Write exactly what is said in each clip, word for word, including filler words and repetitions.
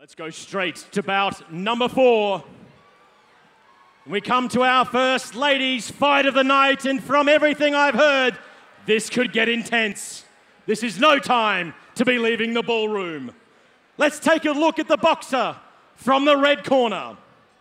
Let's go straight to bout number four. We come to our first ladies' fight of the night, and from everything I've heard, this could get intense. This is no time to be leaving the ballroom. Let's take a look at the boxer from the red corner.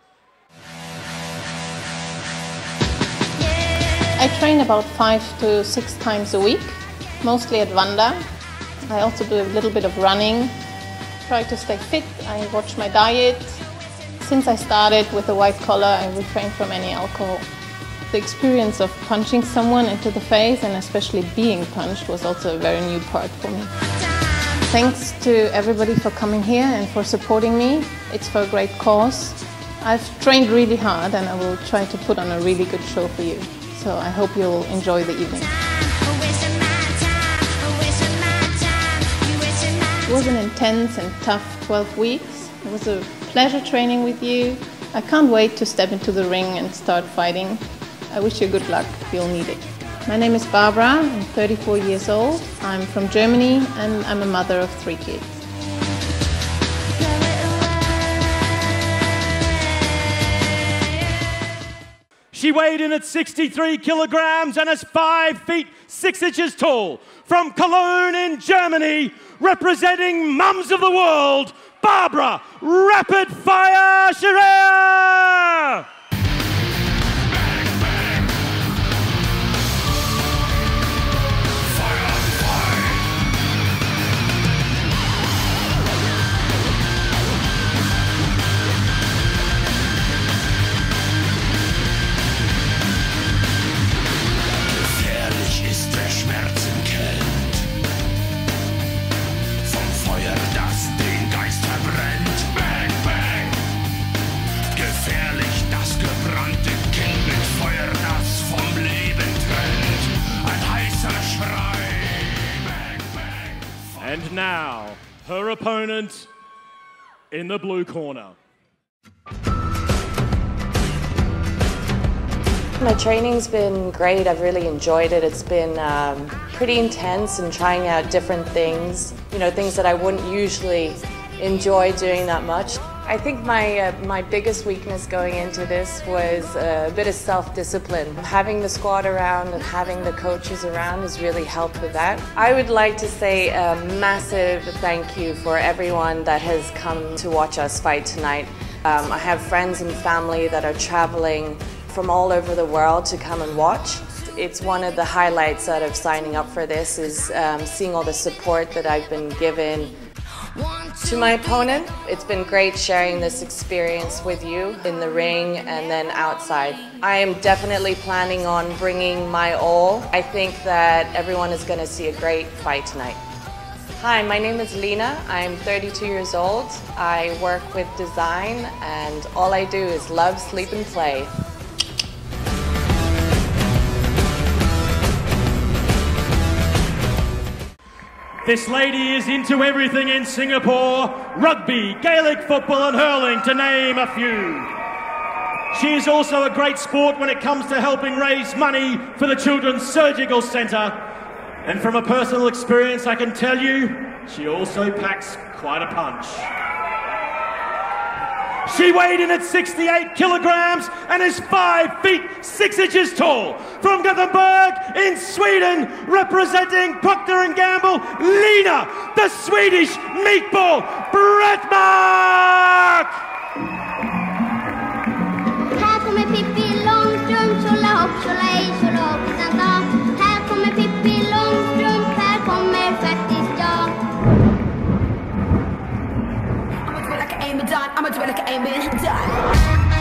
I train about five to six times a week, mostly at Wanda. I also do a little bit of running. Try to stay fit, I watch my diet. Since I started with a white collar, I refrain from any alcohol. The experience of punching someone into the face, and especially being punched, was also a very new part for me. Thanks to everybody for coming here and for supporting me. It's for a great cause. I've trained really hard and I will try to put on a really good show for you. So I hope you'll enjoy the evening. It was an intense and tough twelve weeks. It was a pleasure training with you. I can't wait to step into the ring and start fighting. I wish you good luck. You'll need it. My name is Barbara. I'm thirty-four years old. I'm from Germany and I'm a mother of three kids. She weighed in at sixty-three kilograms and is five feet six inches tall. From Cologne in Germany, representing mums of the world, Barbara Rapid Fire Scharrer! And now, her opponent in the blue corner. My training's been great. I've really enjoyed it. It's been um, pretty intense and trying out different things, you know, things that I wouldn't usually enjoy doing that much. I think my, uh, my biggest weakness going into this was a bit of self-discipline. Having the squad around and having the coaches around has really helped with that. I would like to say a massive thank you for everyone that has come to watch us fight tonight. Um, I have friends and family that are traveling from all over the world to come and watch. It's one of the highlights out of signing up for this is um, seeing all the support that I've been given. To my opponent, it's been great sharing this experience with you in the ring and then outside. I am definitely planning on bringing my all. I think that everyone is going to see a great fight tonight. Hi, my name is Lena. I'm thirty-two years old. I work with design and all I do is love, sleep and play. This lady is into everything in Singapore, rugby, Gaelic football and hurling, to name a few. She is also a great sport when it comes to helping raise money for the Children's Surgical Centre. And from a personal experience, I can tell you, she also packs quite a punch. She weighed in at sixty-eight kilograms and is five feet six inches tall. From Gothenburg in Sweden, representing Procter and Gamble, Lena, the Swedish Meatball, Brantmark! Här kommer Pippi Långstrump, tjolla hopp, tjolla ej, tjolla hoppsan dag. Här kommer Pippi Långstrump, här kommer faktiskt jag. I'ma do it like I ain't been done.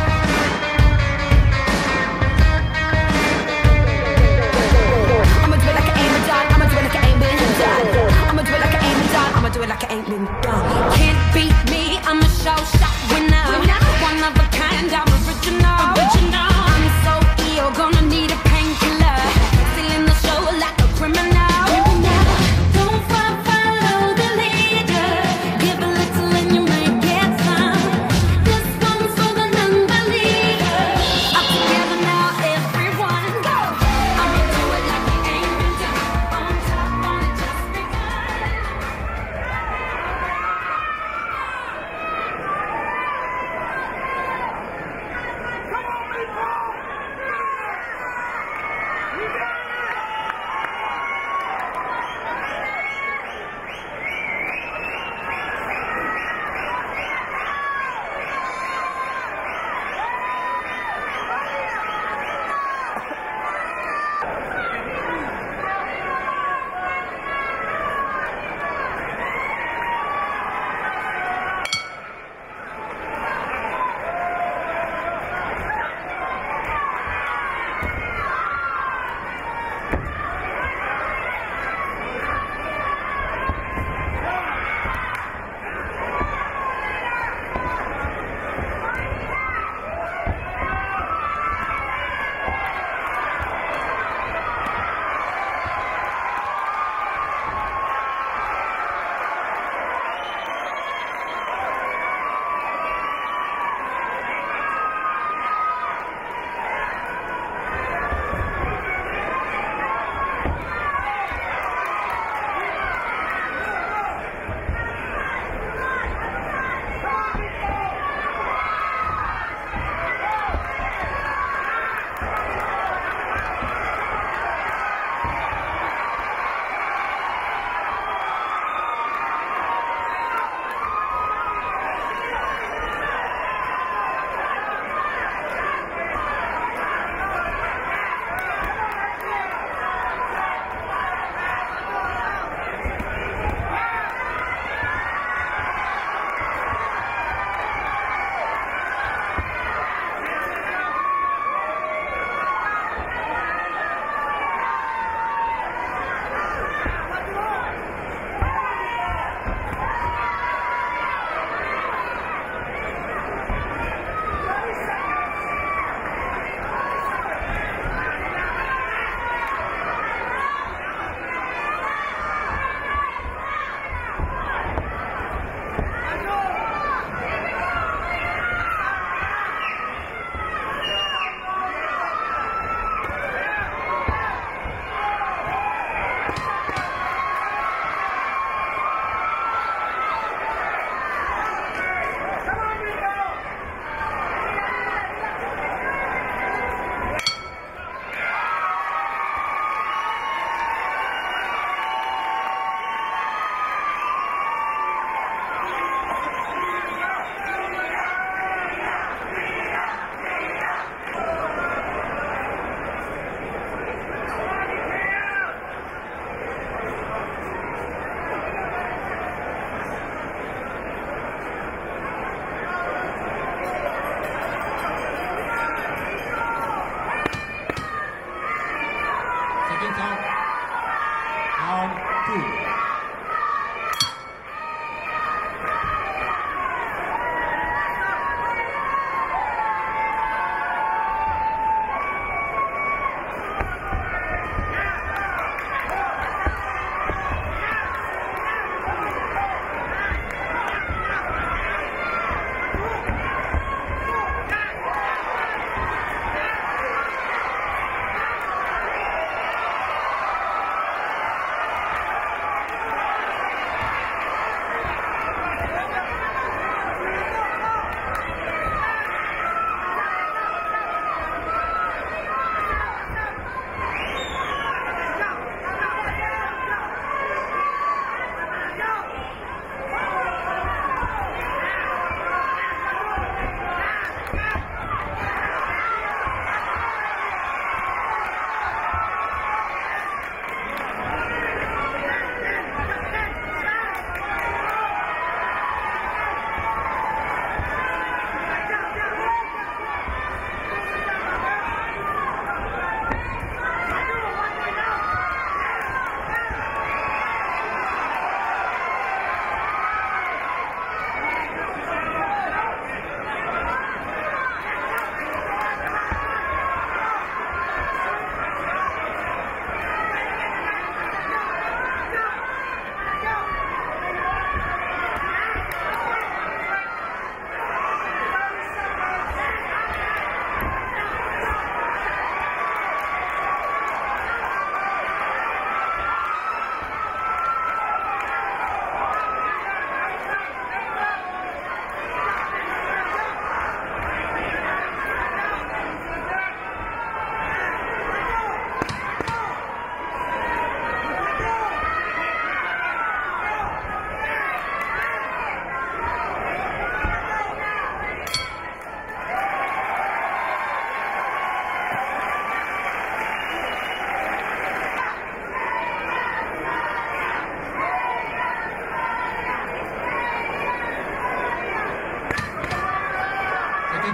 I'ma do it like I ain't been done. I'ma do it like I ain't been done. I'ma do it like I ain't been done. I'ma do it like I ain't been done. Can't beat me, I'm a show shot winner. One of a kind, I'm original. Original. I'm so ill, gonna need a painkiller. Stealing the show like a criminal. Don't follow the leader. Give a little and you might get some. This one's for the non-believers. Up together now, everyone go. I'ma do it like it ain't been done. On top, on it just begun.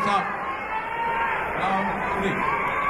top. Round three.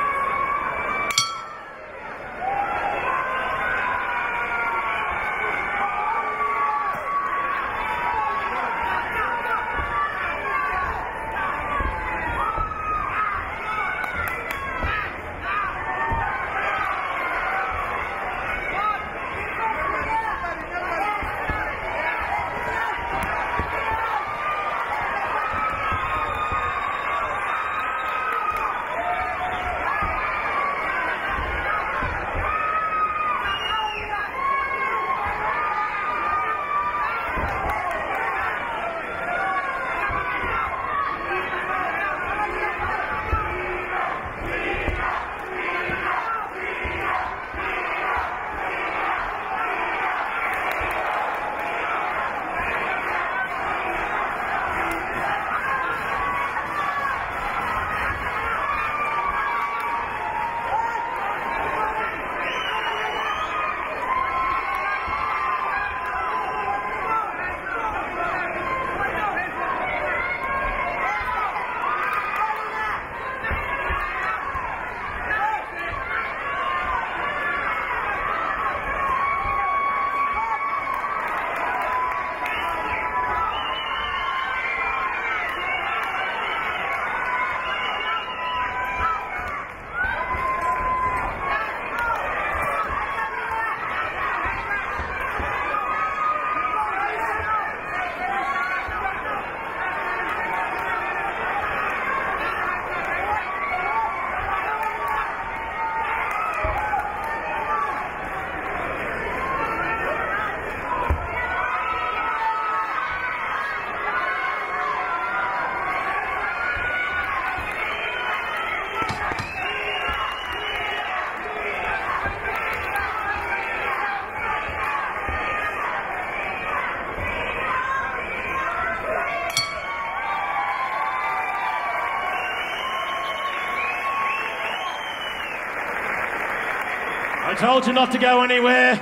I told you not to go anywhere.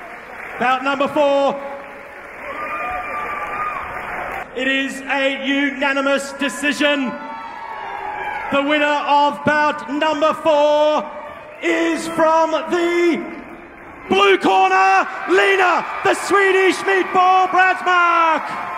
Bout number four. It is a unanimous decision. The winner of bout number four is from the blue corner, Lena, the Swedish Meatball Brantmark.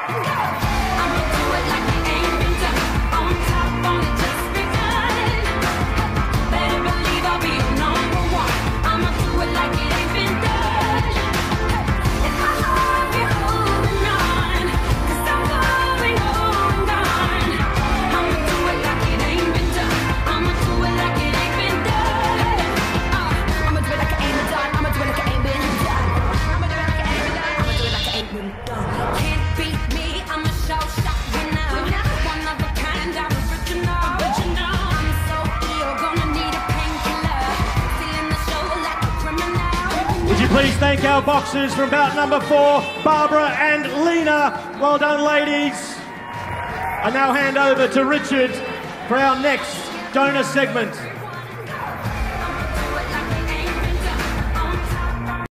Would you please thank our boxers from bout number four, Barbara and Lena. Well done, ladies. I now hand over to Richard for our next donor segment.